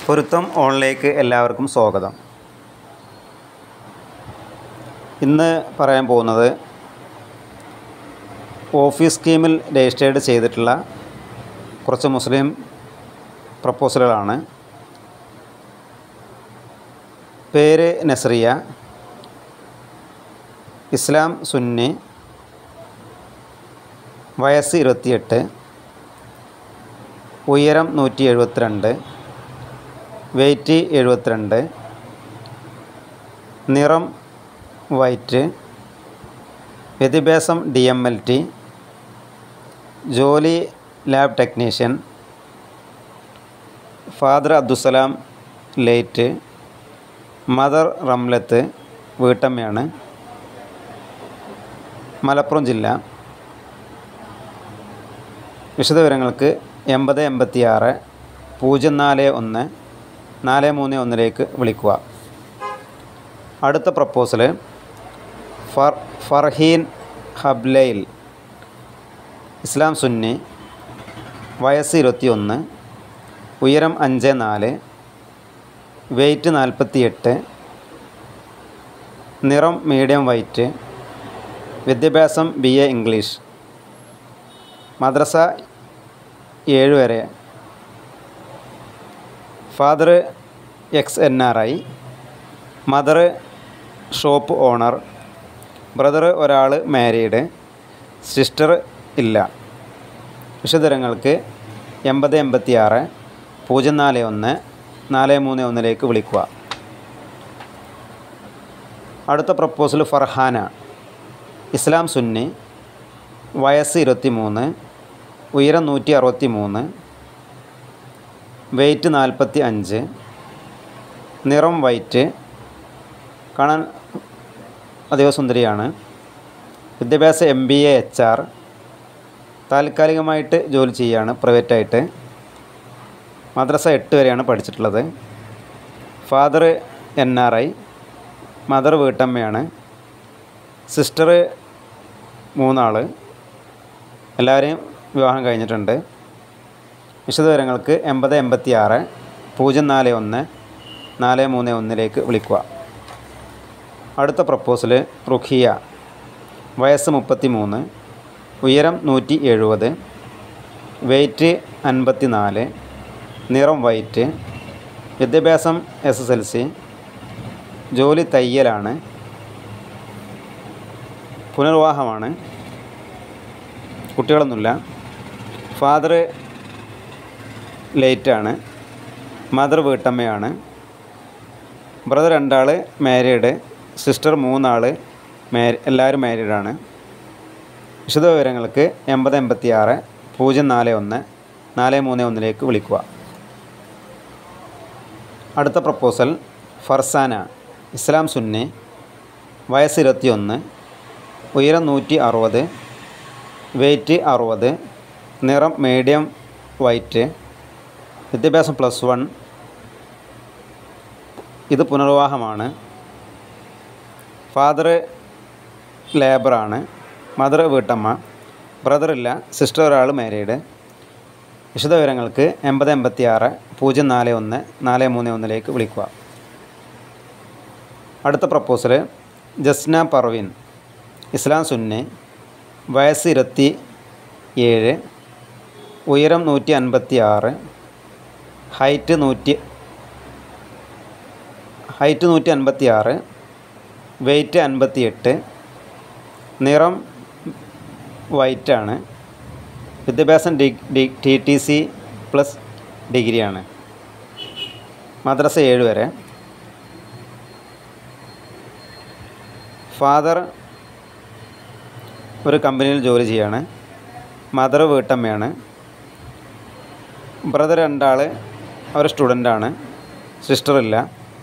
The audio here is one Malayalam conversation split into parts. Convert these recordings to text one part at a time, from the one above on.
പൊരുത്തം ഓണിലേക്ക് എല്ലാവർക്കും സ്വാഗതം. ഇന്ന് പറയാൻ പോകുന്നത് ഓഫീസ് സ്കീമിൽ രജിസ്റ്റേർഡ് ചെയ്തിട്ടുള്ള കുറച്ച് മുസ്ലിം പ്രപ്പോസലുകളാണ്. പേര് നസ്രിയ, ഇസ്ലാം സുന്നി, വയസ്സ് 28, ഉയരം 172, വെയ്റ്റ് 72, നിറം വൈറ്റ്, വിദ്യാഭ്യാസം DMLT, ജോലി lab technician, father Abdussalam late, mother Ramlath വീട്ടമ്മയാണ്, മലപ്പുറം ജില്ല. വിശദവിവരങ്ങൾക്ക് 8086 041 431 വിളിക്കുക. അടുത്ത പ്രപ്പോസൽ ഫർഹീൻ ഹബ്ലൈൽ, ഇസ്ലാം സുന്നി, വയസ്സ് 21, ഉയരം 54, വെയ്റ്റ് 48, നിറം മീഡിയം വൈറ്റ്, വിദ്യാഭ്യാസം BA ഇംഗ്ലീഷ്, മദ്രസ 7 വരെ, father ex-NRI, mother shop owner, brother ഒരാൾ മാരീഡ്, സിസ്റ്റർ ഇല്ല. വിശദവിവരങ്ങൾക്ക് 8086 041 431 വിളിക്കുക. അടുത്ത പ്രപ്പോസൽ ഫർഹാന, ഇസ്ലാം സുന്നി, വയസ്സ് 23, ഉയരം 163, വെയ്റ്റ് 45, നിറം വൈറ്റ്, കാണാൻ അതീവ സുന്ദരിയാണ്, വിദ്യാഭ്യാസം MBA HR, താൽക്കാലികമായിട്ട് ജോലി ചെയ്യുകയാണ് പ്രൈവറ്റായിട്ട്, മദ്രസ 8 വരെയാണ് പഠിച്ചിട്ടുള്ളത്, ഫാദർ NRI, മദർ വീട്ടമ്മയാണ്, സിസ്റ്റർ 3 ആൾ, എല്ലാവരെയും വിവാഹം കഴിഞ്ഞിട്ടുണ്ട്. വിശദവിവരങ്ങൾക്ക് 8086 041 431 വിളിക്കുക. അടുത്ത പ്രപ്പോസൽ റുഖിയ, വയസ്സ് 33, ഉയരം 170, വെയ്റ്റ് 54, നിറം വൈറ്റ്, വിദ്യാഭ്യാസം SSLC, ജോലി തയ്യലാണ്, പുനർവിവാഹമാണ്, കുട്ടികളൊന്നുമില്ല, ഫാദർ ലേറ്റാണ്, മദർ വീട്ടമ്മയാണ്, ബ്രദർ 2 ആൾ മാരീഡ്, സിസ്റ്റർ 3 ആൾ എല്ലാവരും മാരീഡാണ്. വിശദവിവരങ്ങൾക്ക് 8086 041 431 വിളിക്കുക. അടുത്ത പ്രപ്പോസൽ ഫർസാന, ഇസ്ലാം സുന്നി, വയസ്സ് 21, ഉയരം 160, വെയ്റ്റ് 60, നിറം മീഡിയം വൈറ്റ്, വിദ്യാഭ്യാസം +1, ഇത് പുനർവിവാഹമാണ്, ഫാദർ ലേബറാണ്, മദർ വീട്ടമ്മ, ബ്രദറില്ല, സിസ്റ്റർ ഒരാൾ മാരീഡ്. വിശദവിവരങ്ങൾക്ക് 8086 041 431 വിളിക്കുക. അടുത്ത പ്രപ്പോസൽ ജസ്ന പർവീൻ, ഇസ്ലാം സുന്നി, വയസ്സ് 27, ഉയരം 156, ഹൈറ്റ് 156, വെയ്റ്റ് 58, നിറം വൈറ്റാണ്, വിദ്യാഭ്യാസം TTC പ്ലസ് ഡിഗ്രിയാണ്, മദ്രസ 7 വരെ, ഫാദർ ഒരു കമ്പനിയിൽ ജോലി ചെയ്യാണ്, മദർ വീട്ടമ്മയാണ്, ബ്രദർ 2 ആൾ അവർ സ്റ്റുഡൻ്റാണ്, സിസ്റ്റർ ഇല്ല.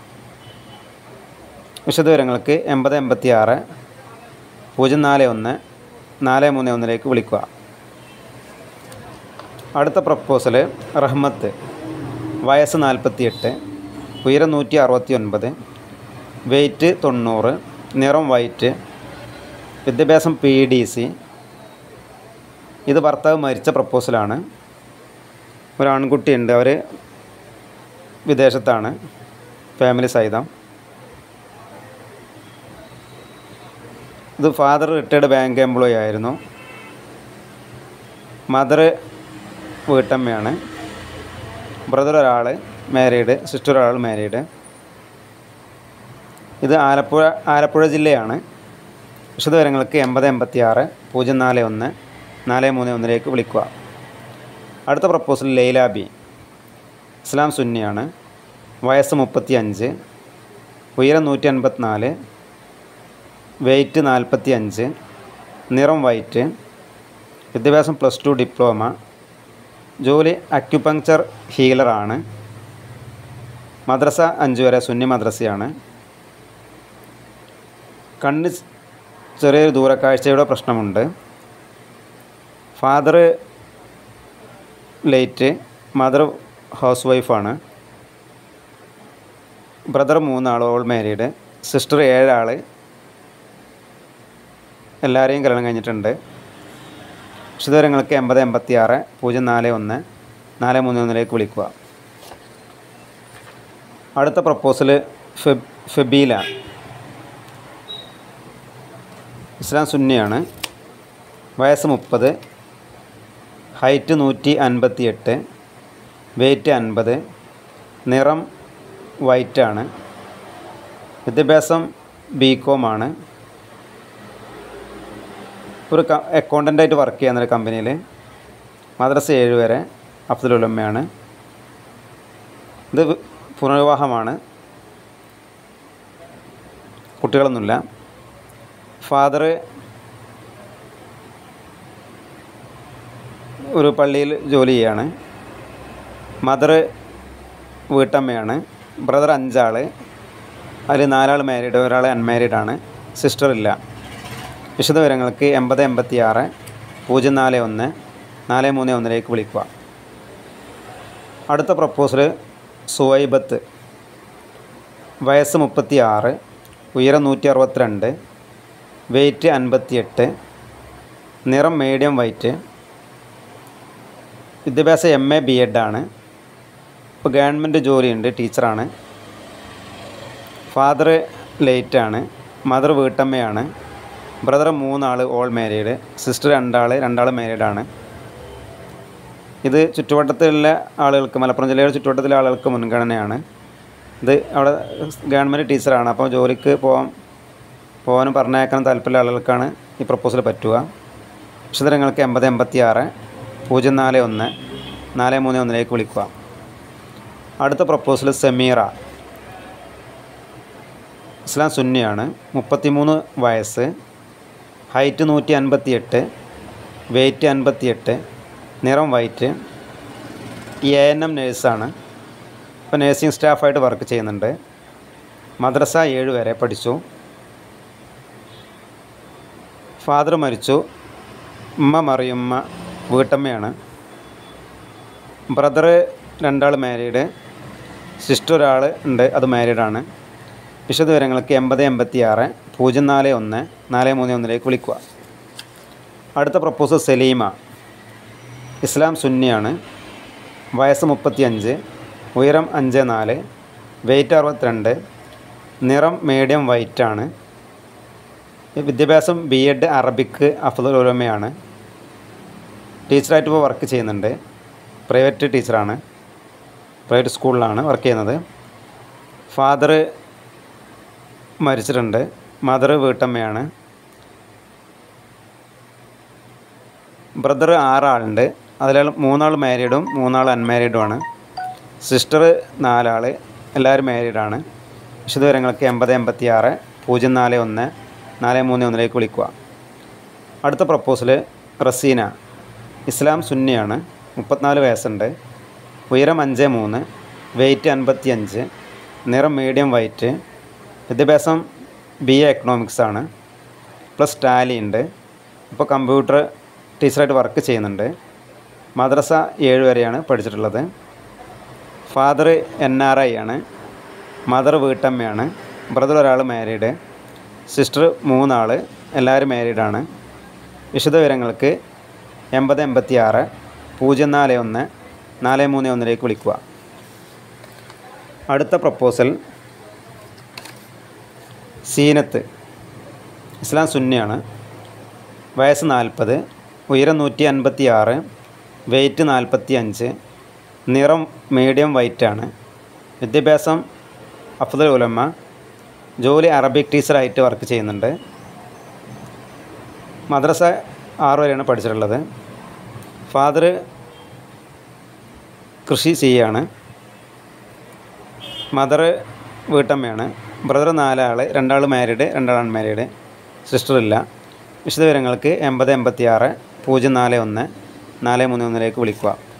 വിശദവിവരങ്ങൾക്ക് 8086 041 431 വിളിക്കുക. അടുത്ത പ്രപ്പോസൽ റഹ്മത്ത്, വയസ്സ് 48, ഉയരം 169, വെയ്റ്റ് 90, നിറം വൈറ്റ്, വിദ്യാഭ്യാസം PDC. ഇത് ഭർത്താവ് മരിച്ച പ്രപ്പോസലാണ്. ഒരു ആൺകുട്ടിയുണ്ട്, അവർ വിദേശത്താണ്, ഫാമിലി സഹിതം. ഇത് ഫാദർ റിട്ടയർഡ് ബാങ്ക് എംപ്ലോയി ആയിരുന്നു. മദർ വീട്ടമ്മയാണ്. ബ്രദർ ഒരാൾ മാരീഡ്, സിസ്റ്റർ ഒരാൾ മാരീഡ്. ഇത് ആലപ്പുഴ ജില്ലയാണ്. വിശദവിവരങ്ങൾക്ക് 8086 041 431 വിളിക്കുക. അടുത്ത പ്രപ്പോസൽ ലൈല ബി. ഇസ്ലാം സുന്നിയാണ്. വയസ്സ് 35, ഉയരം 154, വെയ്റ്റ് 45, നിറം വൈറ്റ്, വിദ്യാഭ്യാസം +2 ഡിപ്ലോമ, ജോലി അക്യുപങ്ക്ചർ ഹീലറാണ്. മദ്രസ 5 വരെ സുന്നി മദ്രസയാണ്. കണ്ണ് ചെറിയൊരു ദൂരക്കാഴ്ചയുടെ പ്രശ്നമുണ്ട്. ഫാദർ ലേറ്റ്, മദർ ഹൗസ് വൈഫാണ്. ബ്രദർ 3 ആൾ ഓൾ മാരീഡ്, സിസ്റ്റർ 7 ആൾ, എല്ലാവരെയും കല്യാണം കഴിഞ്ഞിട്ടുണ്ട്. വിശദവിവരങ്ങൾക്ക് 8086 041 431 വിളിക്കുക. അടുത്ത പ്രപ്പോസൽ ഫെബീല. ഇസ്ലാം സുന്നിയാണ്. വയസ്സ് 30, ഹൈറ്റ് 158, വെയ്റ്റ് 50, നിറം വൈറ്റാണ്. വിദ്യാഭ്യാസം BCom ആണ്. ഒരു അക്കൗണ്ടൻ്റായിട്ട് വർക്ക് ചെയ്യുന്ന കമ്പനിയിൽ. മദ്രസ 7 വരെ, അഫ്ദൽ ഉലമ്മയാണ്. ഇത് പുനർവിവാഹമാണ്, കുട്ടികളൊന്നുമില്ല. ഫാദർ ഒരു പള്ളിയിൽ ജോലി ചെയ്യാണ്. മദർ വീട്ടമ്മയാണ്. ബ്രദർ 5 ആൾ, അതിൽ 4 ആൾ മാരീഡ്, ഒരാൾ അൺമാരീഡാണ്. സിസ്റ്റർ ഇല്ല. വിശദവിവരങ്ങൾക്ക് 8086 041 431 വിളിക്കുക. അടുത്ത പ്രപ്പോസൽ സുവൈബത്ത്. വയസ്സ് 36, ഉയരം 162, വെയ്റ്റ് 58, നിറം മീഡിയം വൈറ്റ്, വിദ്യാഭ്യാസം MA B.Ed ആണ്. ഇപ്പോൾ ഗവൺമെൻറ് ജോലിയുണ്ട്, ടീച്ചറാണ്. ഫാദർ ലേറ്റാണ്, മദർ വീട്ടമ്മയാണ്. ബ്രദർ 3 ആൾ ഓൾ മാരീഡ്, സിസ്റ്റർ 2 ആൾ, 2 ആൾ മാരീഡാണ്. ഇത് ചുറ്റുവട്ടത്തിലുള്ള ആളുകൾക്ക്, മലപ്പുറം ജില്ലയുടെ ചുറ്റുവട്ടത്തിലെ ആളുകൾക്ക് മുൻഗണനയാണ്. ഇത് അവിടെ ഗവൺമെൻറ് ടീച്ചറാണ്. അപ്പോൾ ജോലിക്ക് പോകാനും പറഞ്ഞേക്കാനും താല്പര്യമുള്ള ആളുകൾക്കാണ് ഈ പ്രപ്പോസൽ പറ്റുക. വിശദങ്ങൾക്ക് 8086 041 431 വിളിക്കുക. അടുത്ത പ്രപ്പോസൽ സമീറ. ഇസ്ലാം സുന്നിയാണ്. 33 വയസ്സ്, ഹൈറ്റ് 158, വെയ്റ്റ് 58, നിറം വൈറ്റ്, ANM നേഴ്സാണ്. ഇപ്പോൾ നേഴ്സിംഗ് സ്റ്റാഫായിട്ട് വർക്ക് ചെയ്യുന്നുണ്ട്. മദ്രസ 7 വരെ പഠിച്ചു. ഫാദർ മരിച്ചു. ഉമ്മ മറിയുമ്മ വീട്ടമ്മയാണ്. ബ്രദർ 2 ആൾ മാരീഡ്, സിസ്റ്റർ ഒരാൾ ഉണ്ട്, അത് മാരീഡാണ്. വിശദവിവരങ്ങൾക്ക് 8086 041 431 വിളിക്കുക. അടുത്ത പ്രപ്പോസൽ സലീമ. ഇസ്ലാം സുന്നിയാണ്. വയസ്സ് 35, ഉയരം 54, വെയ്റ്റ് 62, നിറം മീഡിയം വൈറ്റാണ്. വിദ്യാഭ്യാസം B.Ed അറബിക്ക്, അഫ്ദൽ ഉലമയാണ്. ടീച്ചറായിട്ട് ഇപ്പോൾ വർക്ക് ചെയ്യുന്നുണ്ട്. പ്രൈവറ്റ് ടീച്ചറാണ്, പ്രൈവറ്റ് സ്കൂളിലാണ് വർക്ക് ചെയ്യുന്നത്. ഫാദർ മരിച്ചിട്ടുണ്ട്. മദർ വീട്ടമ്മയാണ്. ബ്രദർ 6 ആളുണ്ട്, അതിൽ 3 ആൾ മാരീഡും 3 ആൾ അൺമാരീഡുമാണ്. സിസ്റ്റർ 4 ആൾ, എല്ലാവരും മാരീഡാണ്. വിശദവിവരങ്ങൾക്ക് 8086 041 431 വിളിക്കുക. അടുത്ത പ്രപ്പോസൽ റസീന. ഇസ്ലാം സുന്നിയാണ്. 34 വയസ്സുണ്ട്. ഉയരം 5'3", വെയ്റ്റ് 55, നിറം മീഡിയം വൈറ്റ്, വിദ്യാഭ്യാസം BA എക്കണോമിക്സ് ആണ്, പ്ലസ് ടാലി ഉണ്ട്. ഇപ്പോൾ കമ്പ്യൂട്ടർ ടീച്ചറായിട്ട് വർക്ക് ചെയ്യുന്നുണ്ട്. മദ്രസ 7 വരെയാണ് പഠിച്ചിട്ടുള്ളത്. ഫാദർ NRI ആണ്. മദർ വീട്ടമ്മയാണ്. ബ്രദർ ഒരാൾ മാരീഡ്, സിസ്റ്റർ 3 ആൾ, എല്ലാവരും മാരീഡാണ്. വിശദവിവരങ്ങൾക്ക് 8086 041 431 വിളിക്കുക. അടുത്ത പ്രപ്പോസൽ സീനത്ത്, ഇസ്ലാം സുന്നിയാണ്. വയസ്സ് 40, ഉയരം 156, വെയ്റ്റ് 45, നിറം മീഡിയം വൈറ്റാണ്. വിദ്യാഭ്യാസം അഫ്ദൽ ഉലമ, ജോലി അറബിക് ടീച്ചറായിട്ട് വർക്ക് ചെയ്യുന്നുണ്ട്. മദ്രസ 6 വരെയാണ് പഠിച്ചിട്ടുള്ളത്. ഫാദർ കൃഷി ചെയ്യാണ്. മദർ വീട്ടമ്മയാണ്. ബ്രദർ 4 ആൾ, 2 ആൾ മാരീഡ്, 2 ആൾ അൺമാരീഡ്. സിസ്റ്ററില്ല. വിശദവിവരങ്ങൾക്ക് 80 86 041 431 വിളിക്കുക.